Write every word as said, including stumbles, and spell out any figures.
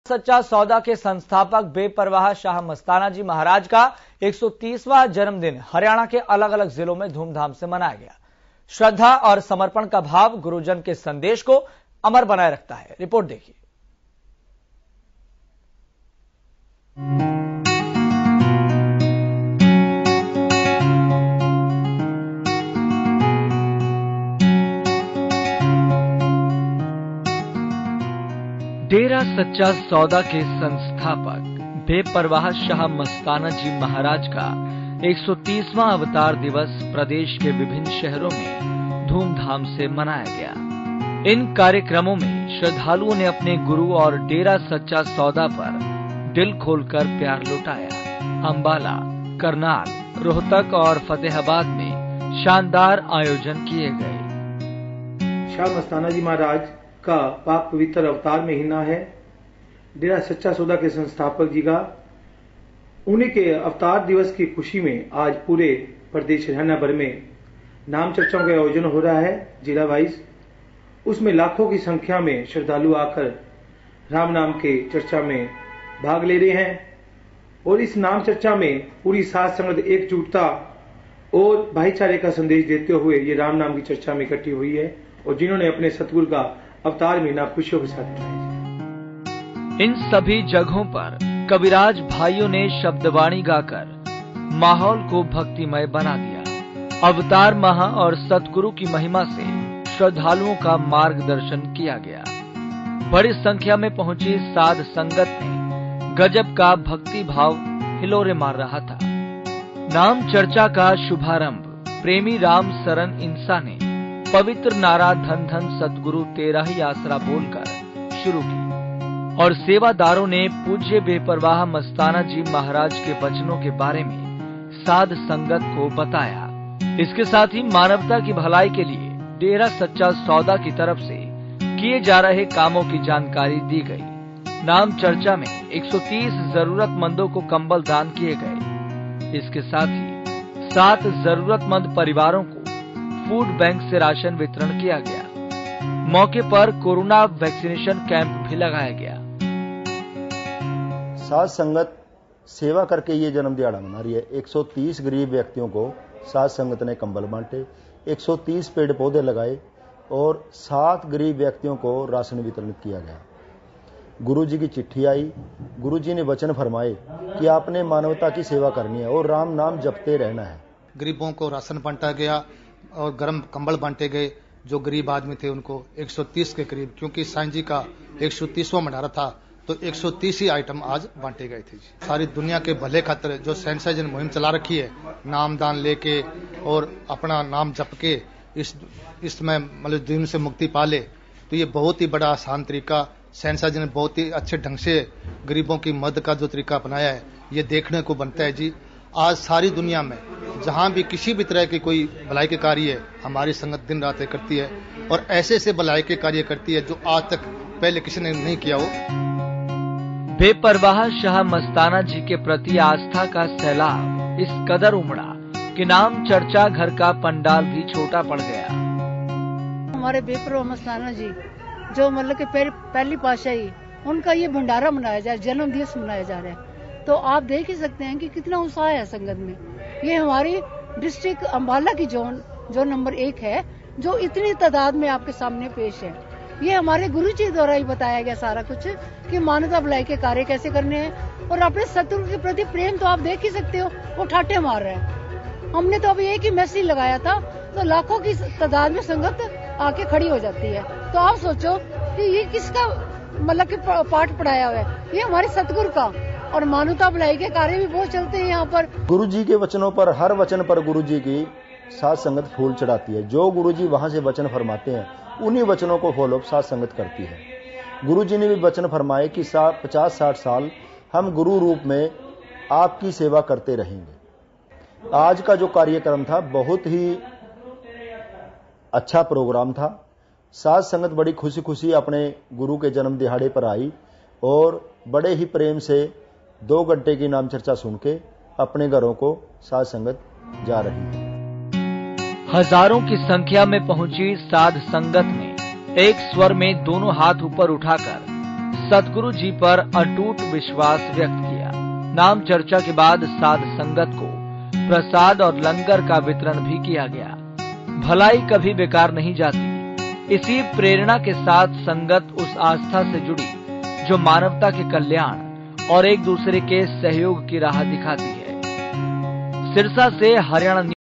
सच्चा सौदा के संस्थापक बेपरवाह शाह मस्ताना जी महाराज का एक सौ तीसवां जन्मदिन हरियाणा के अलग अलग जिलों में धूमधाम से मनाया गया। श्रद्धा और समर्पण का भाव गुरुजन के संदेश को अमर बनाए रखता है। रिपोर्ट देखिए। डेरा सच्चा सौदा के संस्थापक बेपरवाह शाह मस्ताना जी महाराज का एक सौ तीसवां अवतार दिवस प्रदेश के विभिन्न शहरों में धूमधाम से मनाया गया। इन कार्यक्रमों में श्रद्धालुओं ने अपने गुरु और डेरा सच्चा सौदा पर दिल खोलकर प्यार लुटाया। अंबाला, करनाल, रोहतक और फतेहाबाद में शानदार आयोजन किए गए। शाह मस्ताना जी महाराज का पाक पवित्र अवतार महीना है। डेरा सच्चा सौदा के संस्थापक जी का उन्हीं के अवतार दिवस की खुशी में आज पूरे प्रदेश हरियाणा भर में नाम चर्चाओं का आयोजन हो रहा है जिला वाइज। उसमें लाखों की संख्या में श्रद्धालु आकर राम नाम के चर्चा में भाग ले रहे हैं और इस नाम चर्चा में पूरी साध संगत एकजुटता और भाईचारे का संदेश देते हुए ये राम नाम की चर्चा में इकट्ठी हुई है और जिन्होंने अपने सतगुरु का अवतार महीना खुशियों के साथ मनाया। इन सभी जगहों पर कविराज भाइयों ने शब्दवाणी गाकर माहौल को भक्तिमय बना दिया। अवतार माह और सतगुरु की महिमा से श्रद्धालुओं का मार्गदर्शन किया गया। बड़ी संख्या में पहुंची साध संगत में गजब का भक्ति भाव हिलोरे मार रहा था। नाम चर्चा का शुभारंभ प्रेमी राम सरन इंसा ने पवित्र नारा धन धन सतगुरु तेरा ही आसरा बोलकर शुरू की और सेवादारों ने पूज्य बेपरवाह मस्ताना जी महाराज के वचनों के बारे में साध संगत को बताया। इसके साथ ही मानवता की भलाई के लिए डेरा सच्चा सौदा की तरफ से किए जा रहे कामों की जानकारी दी गई। नाम चर्चा में एक सौ तीस जरूरतमंदों को कंबल दान किए गए। इसके साथ ही सात जरूरतमंद परिवारों को फूड बैंक से राशन वितरण किया गया। मौके पर कोरोना वैक्सीनेशन कैंप भी लगाया गया। साध संगत सेवा करके ये जन्म दिहाड़ा मना रही है। एक सौ तीस गरीब व्यक्तियों को साध संगत ने कंबल बांटे, एक सौ तीस पेड़ पौधे लगाए और सात गरीब व्यक्तियों को राशन वितरण किया गया। गुरुजी की चिट्ठी आई। गुरुजी ने वचन फरमाए कि आपने मानवता की सेवा करनी है और राम नाम जपते रहना है। गरीबों को राशन बांटा गया और गर्म कंबल बांटे गए। जो गरीब आदमी थे उनको एक सौ तीस के करीब, क्योंकि साईं जी का एक सौ तीसवां भंडारा था तो एक सौ तीस ही आइटम आज बांटे गए थे। सारी दुनिया के भले खातिर जो सेंसर जन मुहिम चला रखी है, नाम दान लेके और अपना नाम जप के इस इसमें मतलब दिन से मुक्ति पा ले, तो ये बहुत ही बड़ा आसान तरीका सेंसर जी ने बहुत ही अच्छे ढंग से गरीबों की मदद का जो तरीका अपनाया है ये देखने को बनता है जी। आज सारी दुनिया में जहां भी किसी भी तरह की कोई भलाई के कार्य है हमारी संगत दिन रात करती है और ऐसे ऐसे भलाई के कार्य करती है जो आज तक पहले किसी ने नहीं किया हो। बेपरवाह शाह मस्ताना जी के प्रति आस्था का सैलाब इस कदर उमड़ा कि नाम चर्चा घर का पंडाल भी छोटा पड़ गया। हमारे बेपरवाह मस्ताना जी जो मतलब कि पहली पातशाही उनका ये भंडारा मनाया जा रहा है, जन्म दिवस मनाया जा रहा है, तो आप देख ही सकते हैं कि कितना उत्साह है संगत में। ये हमारी डिस्ट्रिक्ट अंबाला की जोन जो नंबर एक है जो इतनी तादाद में आपके सामने पेश है। ये हमारे गुरु जी द्वारा ही बताया गया सारा कुछ कि मानवता भलाई के कार्य कैसे करने हैं और अपने सतगुरु के प्रति प्रेम तो आप देख ही सकते हो, वो ठाटे मार रहे हैं। हमने तो अभी एक ही मैसेज लगाया था तो लाखों की तादाद में संगत आके खड़ी हो जाती है। तो आप सोचो कि ये किसका मतलब कि पाठ पढ़ाया हुआ है, ये हमारे सतगुरु का। और मानवता भलाई के कार्य भी बहुत चलते हैं यहाँ पर। गुरु जी के वचनों पर, हर वचन पर गुरु जी की साध संगत फूल चढ़ाती है। जो गुरु जी वहां से वचन फरमाते हैं उन्हीं वचनों को फॉलो साध संगत करती है। गुरु जी ने भी वचन फरमाए कि पचास साठ साल हम गुरु रूप में आपकी सेवा करते रहेंगे। आज का जो कार्यक्रम था बहुत ही अच्छा प्रोग्राम था। साध संगत बड़ी खुशी खुशी अपने गुरु के जन्म दिहाड़े पर आई और बड़े ही प्रेम से दो घंटे की नाम चर्चा सुन के अपने घरों को साध संगत जा रही है। हजारों की संख्या में पहुंची साध संगत ने एक स्वर में दोनों हाथ ऊपर उठाकर सतगुरु जी पर अटूट विश्वास व्यक्त किया। नाम चर्चा के बाद साध संगत को प्रसाद और लंगर का वितरण भी किया गया। भलाई कभी बेकार नहीं जाती। इसी प्रेरणा के साथ संगत उस आस्था से जुड़ी जो मानवता के कल्याण और एक दूसरे के सहयोग की राह दिखाती है। सिरसा से हरियाणा